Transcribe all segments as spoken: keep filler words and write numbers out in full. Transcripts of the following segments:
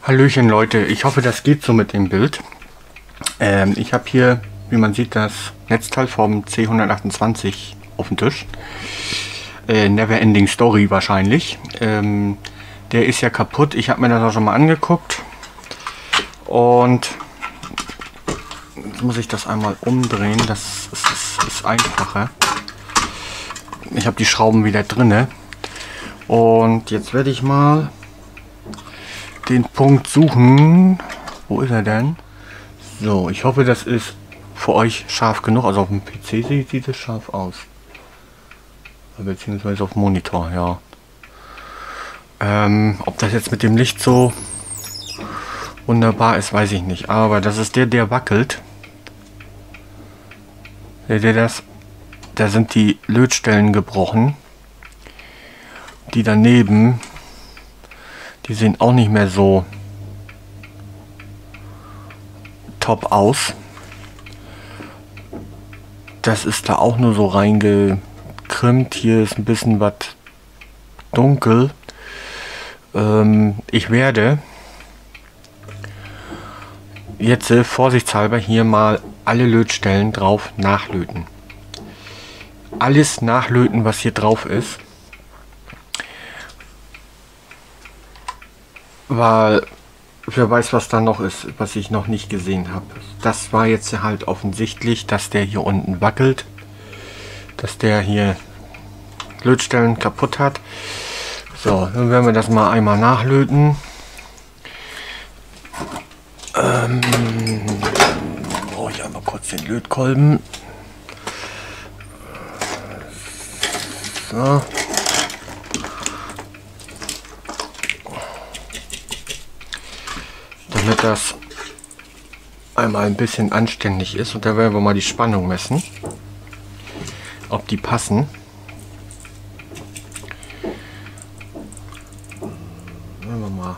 Hallöchen Leute, ich hoffe das geht so mit dem Bild. Ähm, ich habe hier, wie man sieht, das Netzteil vom C hundertachtundzwanzig auf dem Tisch. Äh, Never Ending Story wahrscheinlich. Ähm, der ist ja kaputt, ich habe mir das auch schon mal angeguckt. Und jetzt muss ich das einmal umdrehen, das ist, ist, ist einfacher. Ich habe die Schrauben wieder drinne. Und jetzt werde ich mal den Punkt suchen. Wo ist er denn? So, ich hoffe, das ist für euch scharf genug. Also auf dem P C sieht, sieht es scharf aus. Beziehungsweise auf dem Monitor, ja. Ähm, ob das jetzt mit dem Licht so wunderbar ist, weiß ich nicht. Aber das ist der, der wackelt. Seht ihr das? Da sind die Lötstellen gebrochen. Die daneben, die sehen auch nicht mehr so top aus. Das ist da auch nur so reingekrimmt. Hier ist ein bisschen was dunkel. Ähm, ich werde jetzt äh, vorsichtshalber hier mal alle Lötstellen drauf nachlöten. Alles nachlöten, was hier drauf ist. Weil wer weiß, was da noch ist, was ich noch nicht gesehen habe. Das war jetzt halt offensichtlich, dass der hier unten wackelt. Dass der hier Lötstellen kaputt hat. So, dann werden wir das mal einmal nachlöten. Ähm, brauche ich einmal kurz den Lötkolben. So. Damit das einmal ein bisschen anständig ist. Und da werden wir mal die Spannung messen. Ob die passen. Werden wir mal.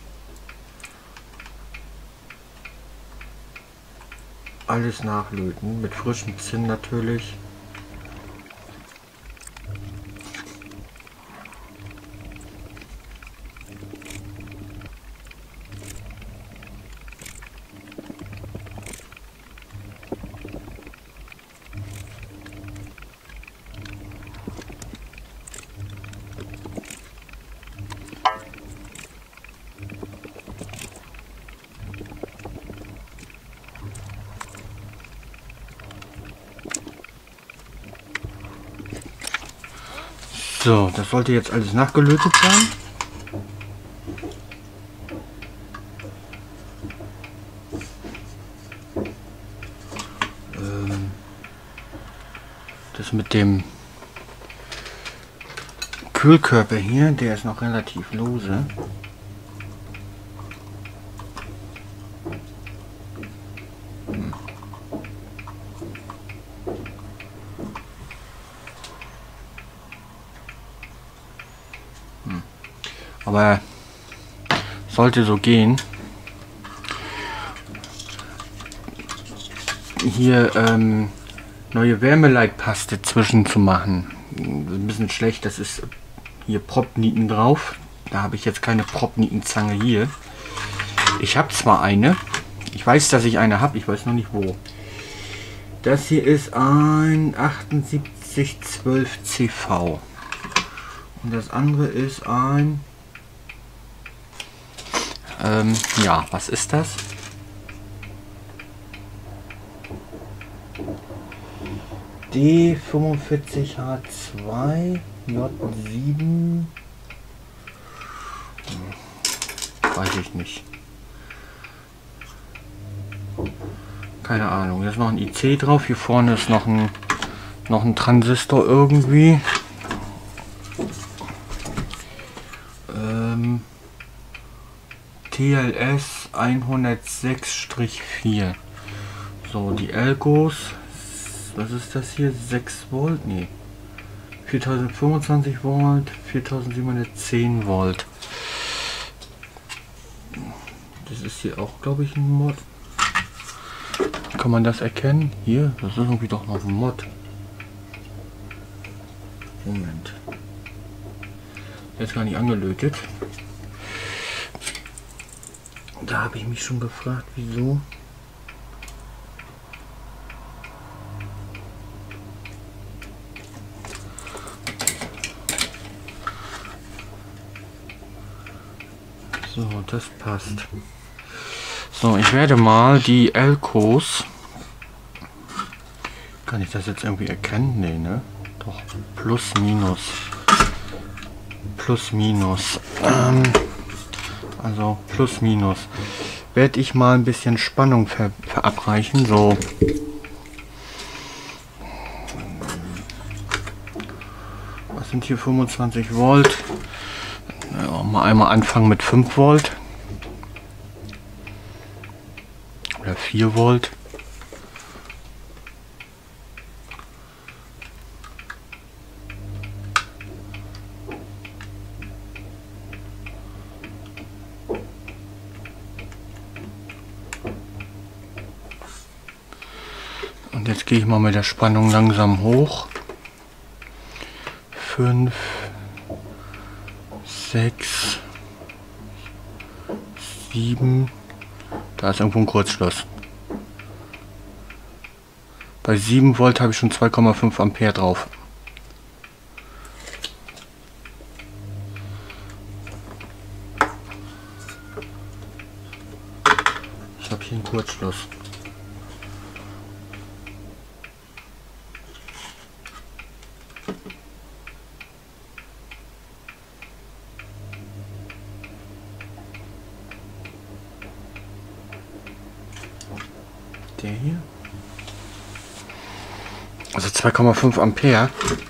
Alles nachlöten. Mit frischem Zinn natürlich. So, das sollte jetzt alles nachgelötet sein. Ähm, das mit dem Kühlkörper hier, der ist noch relativ lose. Hm. Aber sollte so gehen. Hier ähm, neue Wärmeleitpaste zwischen zu machen. Ein bisschen schlecht, das ist hier Propnieten drauf. Da habe ich jetzt keine Propnietenzange hier. Ich habe zwar eine. Ich weiß, dass ich eine habe. Ich weiß noch nicht wo. Das hier ist ein achtundsiebzig zwölf C V. Und das andere ist ein... Ähm, ja, was ist das? D fünfundvierzig H zwei J sieben. Hm, weiß ich nicht. Keine Ahnung. Hier ist noch ein I C drauf. Hier vorne ist noch ein noch ein Transistor irgendwie. Ähm, T L S hundertsechs vier. So, die Elgos. Was ist das hier? sechs Volt? Nee. viertausendfünfundzwanzig Volt, viertausendsiebenhundertzehn Volt. Das ist hier auch, glaube ich, ein Mod. Kann man das erkennen? Hier, das ist irgendwie doch noch ein Mod. Moment. Jetzt gar nicht angelötet. Da habe ich mich schon gefragt, wieso. So, das passt. So, ich werde mal die Elcos. Kann ich das jetzt irgendwie erkennen? Nee, ne? Doch. Plus, minus. Plus, minus. Ähm, also, plus, minus. Werde ich mal ein bisschen Spannung ver verabreichen. So. Was sind hier fünfundzwanzig Volt? Ja, mal einmal anfangen mit fünf Volt. Oder vier Volt. Und jetzt gehe ich mal mit der Spannung langsam hoch. fünf, sechs, sieben. Da ist irgendwo ein Kurzschluss. Bei sieben Volt habe ich schon zwei Komma fünf Ampere drauf. Ich habe hier einen Kurzschluss. Der hier. Also zwei Komma fünf Ampere.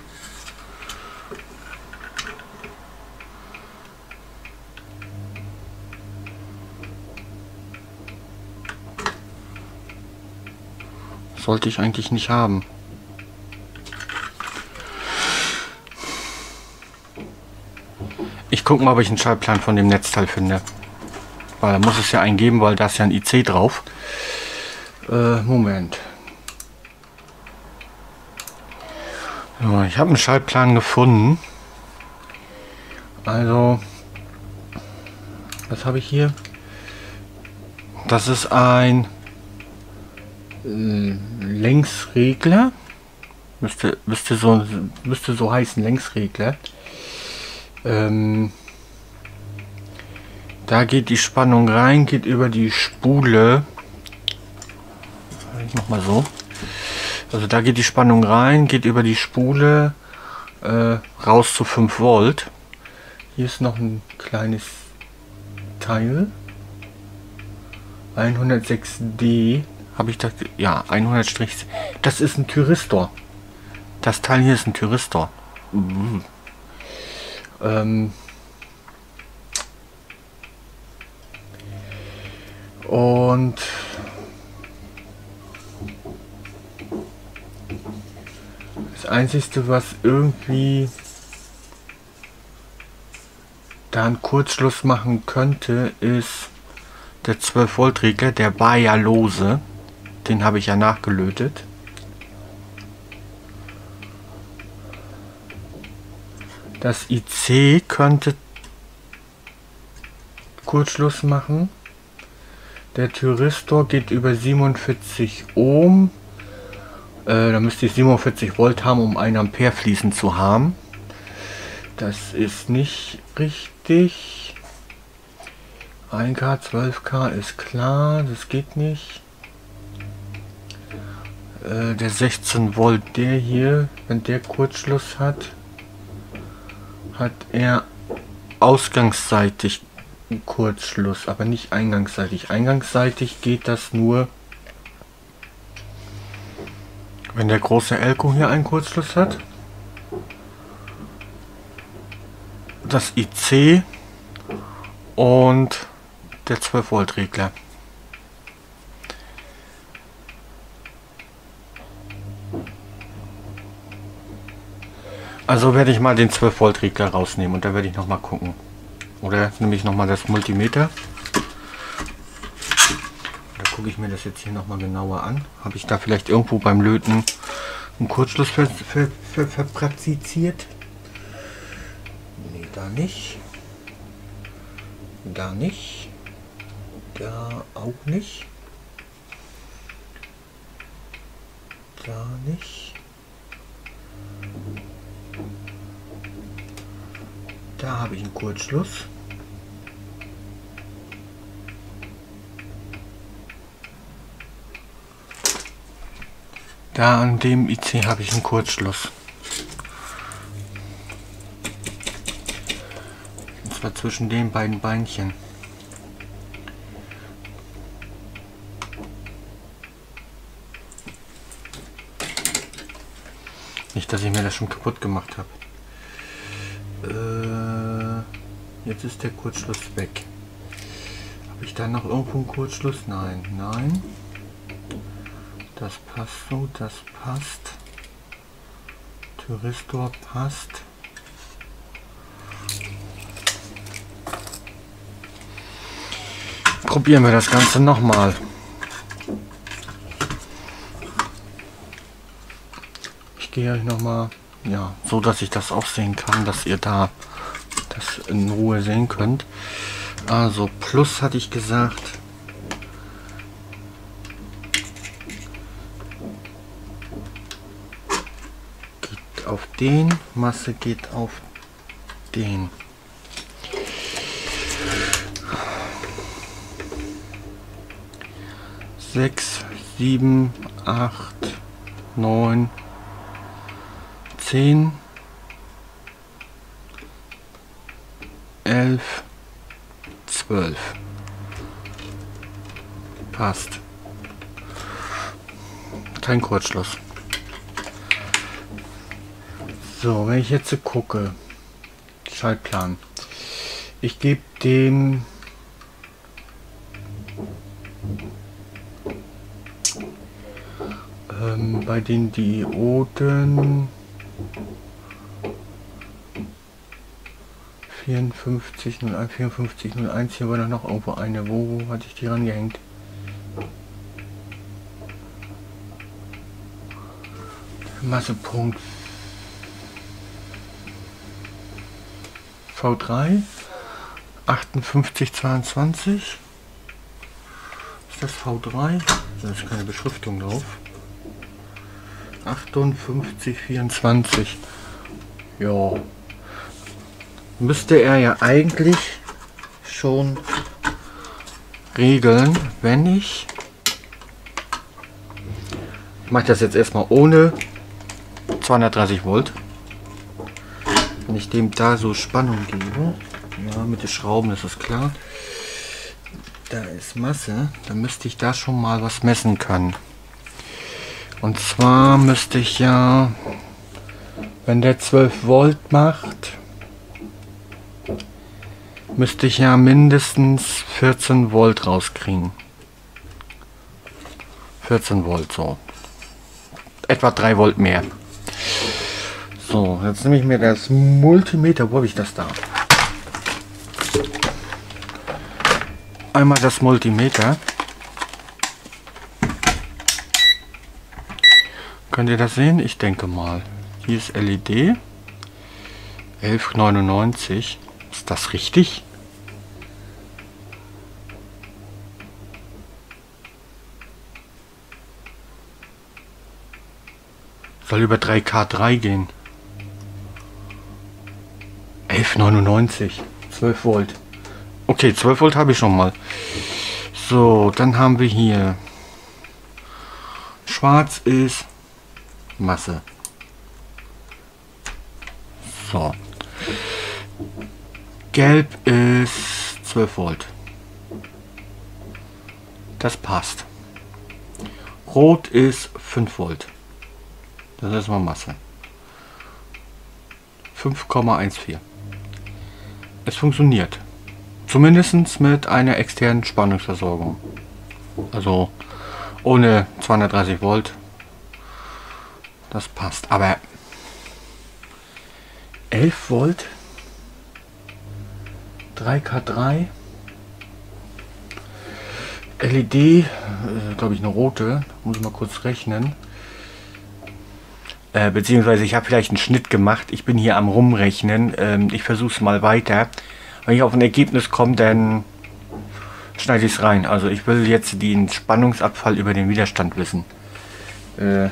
Sollte ich eigentlich nicht haben. Ich gucke mal, ob ich einen Schaltplan von dem Netzteil finde. Weil da muss es ja einen geben, weil da ist ja ein I C drauf. Äh, Moment. So, ich habe einen Schaltplan gefunden. Also, was habe ich hier? Das ist ein äh, Längsregler. Müsste, müsste, so, müsste so heißen, Längsregler. Ähm, da geht die Spannung rein, geht über die Spule. Ich mach mal so. Also da geht die Spannung rein, geht über die Spule äh, raus zu fünf Volt. Hier ist noch ein kleines Teil. hundertsechs D. Habe ich das? Ja, hundert Strich. Das ist ein Thyristor. Das Teil hier ist ein Thyristor. Mhm. Ähm. Und das Einzige, was irgendwie da einen Kurzschluss machen könnte, ist der zwölf Volt Regler, der war ja lose. Den habe ich ja nachgelötet. Das I C könnte Kurzschluss machen. Der Thyristor geht über siebenundvierzig Ohm. Äh, da müsste ich siebenundvierzig Volt haben, um ein Ampere fließen zu haben. Das ist nicht richtig. ein K, zwölf K ist klar, das geht nicht. Äh, der sechzehn Volt, der hier, wenn der Kurzschluss hat, hat er ausgangsseitig einen Kurzschluss, aber nicht eingangsseitig. Eingangsseitig geht das nur, wenn der große Elco hier einen Kurzschluss hat. Das I C und der zwölf Volt Regler. Also werde ich mal den zwölf Volt Regler rausnehmen und da werde ich noch mal gucken. Oder nehme ich noch mal das Multimeter. Da gucke ich mir das jetzt hier noch mal genauer an. Habe ich da vielleicht irgendwo beim Löten einen Kurzschluss ver ver ver verpraktiziert? Nee, da nicht. Da nicht. Da auch nicht. Da nicht. Da habe ich einen Kurzschluss. Da an dem I C habe ich einen Kurzschluss. Und zwar zwischen den beiden Beinchen. Nicht, dass ich mir das schon kaputt gemacht habe. Äh, jetzt ist der Kurzschluss weg. Habe ich da noch irgendwo einen Kurzschluss? Nein, nein. Das passt so, das passt. Thyristor passt. Probieren wir das Ganze nochmal. Ich gehe euch nochmal, ja, so dass ich das auch sehen kann, dass ihr da das in Ruhe sehen könnt. Also Plus hatte ich gesagt. Geht auf den, Masse geht auf den. Sechs, sieben, acht, neun, zehn, elf, zwölf. Passt. Kein Kurzschluss. So, wenn ich jetzt gucke, Schaltplan. Ich gebe dem ähm, bei den Dioden vierundfünfzig null eins, vierundfünfzig null eins, hier war da noch irgendwo eine. Wo hatte ich die rangehängt? Massepunkt V drei achtundfünfzig zweiundzwanzig. Ist das V drei? Da ist keine Beschriftung drauf. achtundfünfzig vierundzwanzig. Ja. Müsste er ja eigentlich schon regeln, wenn ich... Ich mache das jetzt erstmal ohne zweihundertdreißig Volt. Wenn ich dem da so Spannung gebe, ja, mit den Schrauben ist das klar. Da ist Masse, dann müsste ich da schon mal was messen können. Und zwar müsste ich ja, wenn der zwölf Volt macht, müsste ich ja mindestens vierzehn Volt rauskriegen. vierzehn Volt, so. Etwa drei Volt mehr. So, jetzt nehme ich mir das Multimeter. Wo habe ich das da? Einmal das Multimeter. Könnt ihr das sehen? Ich denke mal. Hier ist L E D. elf neunundneunzig. Ist das richtig? Soll über drei K drei gehen. elf neunundneunzig. zwölf Volt. Okay, zwölf Volt habe ich schon mal. So, dann haben wir hier. Schwarz ist Masse. So. Gelb ist zwölf Volt. Das passt. Rot ist fünf Volt. Das ist mal Masse. fünf Komma vierzehn. Es funktioniert. Zumindest mit einer externen Spannungsversorgung. Also ohne zweihundertdreißig Volt. Das passt. Aber elf Volt, drei K drei, L E D, äh, glaube ich eine rote, muss ich mal kurz rechnen. Äh, beziehungsweise ich habe vielleicht einen Schnitt gemacht. Ich bin hier am Rumrechnen. Ähm, ich versuche es mal weiter. Wenn ich auf ein Ergebnis komme, dann schneide ich es rein. Also ich will jetzt den Spannungsabfall über den Widerstand wissen. Äh,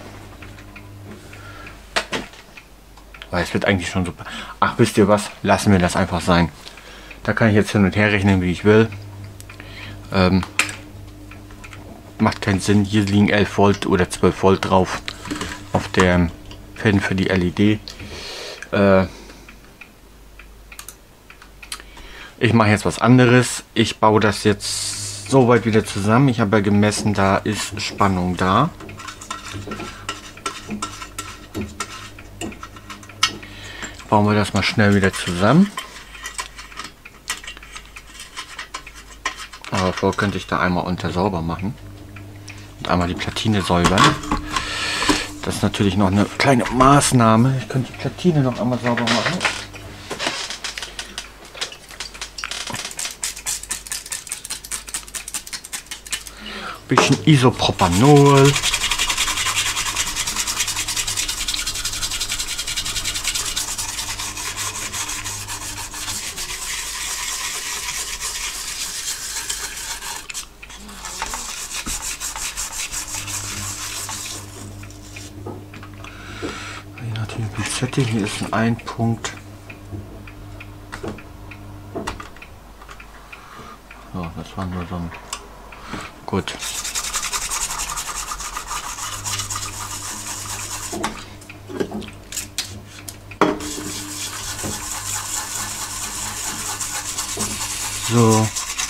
weil es wird eigentlich schon super. Ach, wisst ihr was? Lassen wir das einfach sein. Da kann ich jetzt hin und her rechnen, wie ich will. Ähm, macht keinen Sinn. Hier liegen elf Volt oder zwölf Volt drauf. Auf der Pin für die L E D. Äh, ich mache jetzt was anderes. Ich baue das jetzt so weit wieder zusammen. Ich habe ja gemessen, da ist Spannung da. Bauen wir das mal schnell wieder zusammen. Aber vorher könnte ich da einmal unter sauber machen. Und einmal die Platine säubern. Das ist natürlich noch eine kleine Maßnahme. Ich könnte die Platine noch einmal sauber machen. Bisschen Isopropanol. Hier ist ein, ein Punkt. So, das war nur so ein... Gut. So.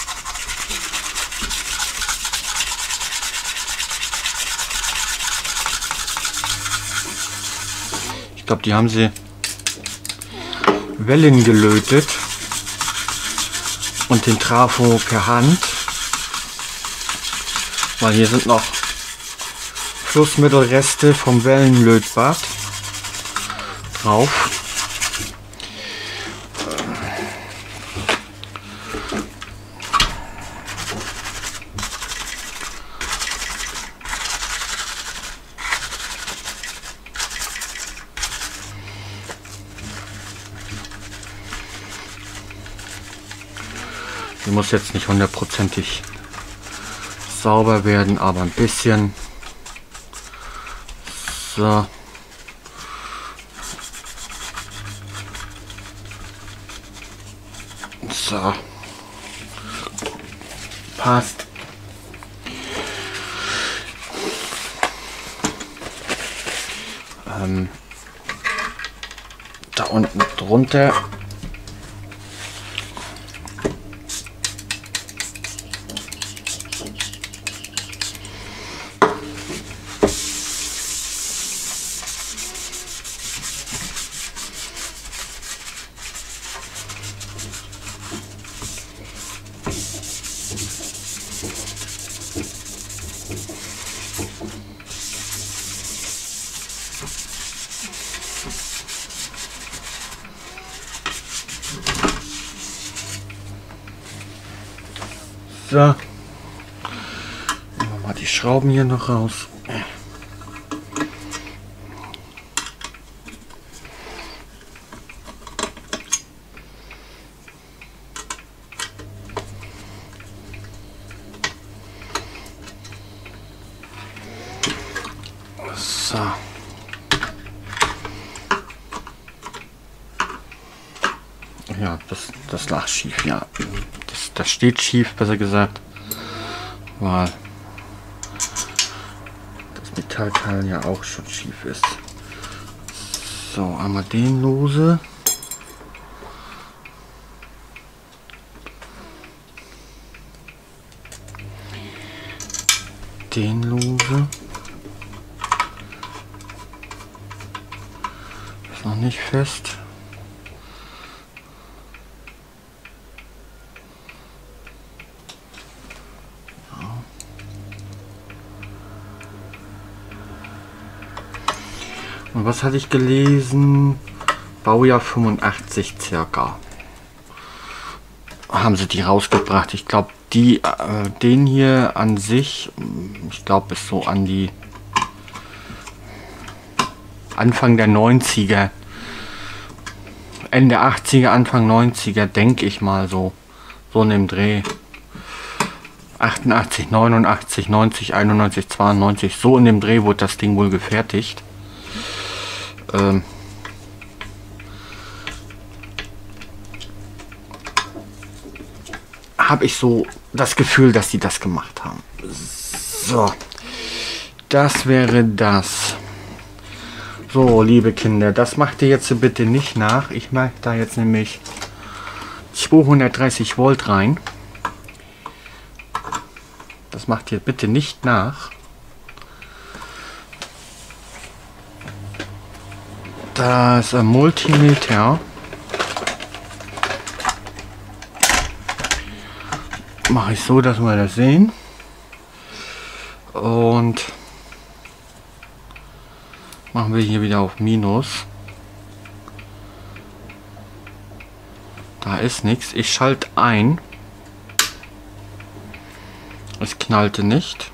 Ich glaube, die haben sie Wellen gelötet und den Trafo per Hand, weil hier sind noch Flussmittelreste vom Wellenlötbad drauf. Die muss jetzt nicht hundertprozentig sauber werden, aber ein bisschen. So. So. Passt. Ähm, da unten drunter. So, nehmen wir mal die Schrauben hier noch raus. So. Ja, das, das lag schief, ja. Das, das steht schief, besser gesagt, weil das Metallteil ja auch schon schief ist. So, einmal den lose. Den lose. Ist noch nicht fest. Und was hatte ich gelesen? Baujahr fünfundachtzig circa. Haben sie die rausgebracht. Ich glaube, die, äh, den hier an sich, ich glaube, ist so an die Anfang der neunziger. Ende achtziger, Anfang neunziger, denke ich mal so. So in dem Dreh. achtundachtzig, neunundachtzig, neunzig, einundneunzig, zweiundneunzig, so in dem Dreh wurde das Ding wohl gefertigt. Ähm habe ich so das Gefühl, dass sie das gemacht haben. So, das wäre das. So, liebe Kinder, das macht ihr jetzt bitte nicht nach. Ich mache da jetzt nämlich zweihundertdreißig Volt rein. Das macht ihr bitte nicht nach. Da ist ein Multimeter. Mache ich so, dass wir das sehen. Und machen wir hier wieder auf Minus. Da ist nichts. Ich schalte ein. Es knallte nicht.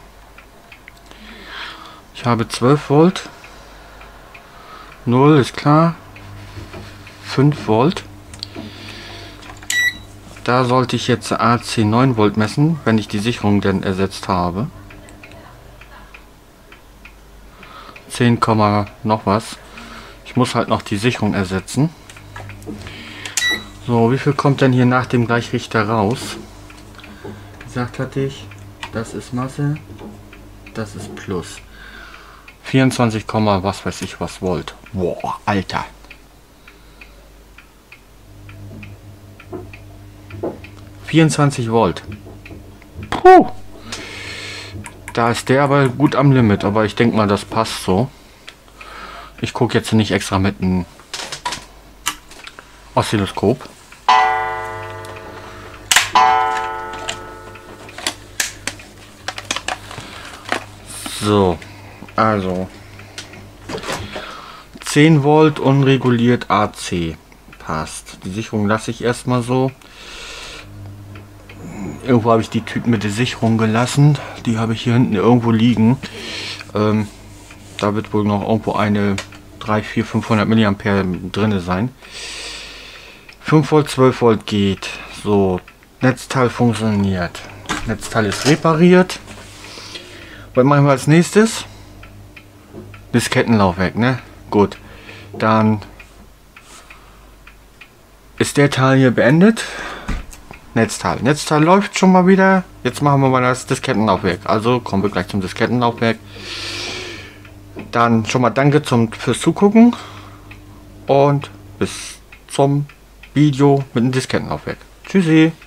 Ich habe zwölf Volt. null ist klar. fünf Volt. Da sollte ich jetzt A C neun Volt messen, wenn ich die Sicherung denn ersetzt habe. zehn, noch was. Ich muss halt noch die Sicherung ersetzen. So, wie viel kommt denn hier nach dem Gleichrichter raus? Gesagt hatte ich, das ist Masse, das ist Plus. vierundzwanzig, was weiß ich was Volt. Boah, Alter. vierundzwanzig Volt. Puh. Da ist der aber gut am Limit, aber ich denke mal, das passt so. Ich gucke jetzt nicht extra mit einem Oszilloskop. So, also zehn Volt unreguliert A C passt. Die Sicherung lasse ich erstmal so. Irgendwo habe ich die Tüten mit der Sicherung gelassen. Die habe ich hier hinten irgendwo liegen. Ähm, da wird wohl noch irgendwo eine drei, vier, fünfhundert Milliampere drin sein. fünf Volt, zwölf Volt geht. So, Netzteil funktioniert. Netzteil ist repariert. Was machen wir als nächstes? Diskettenlaufwerk, ne? Gut. Dann ist der Teil hier beendet. Netzteil. Netzteil läuft schon mal wieder. Jetzt machen wir mal das Diskettenlaufwerk. Also kommen wir gleich zum Diskettenlaufwerk. Dann schon mal danke zum, fürs Zugucken. Und bis zum Video mit dem Diskettenlaufwerk. Tschüssi.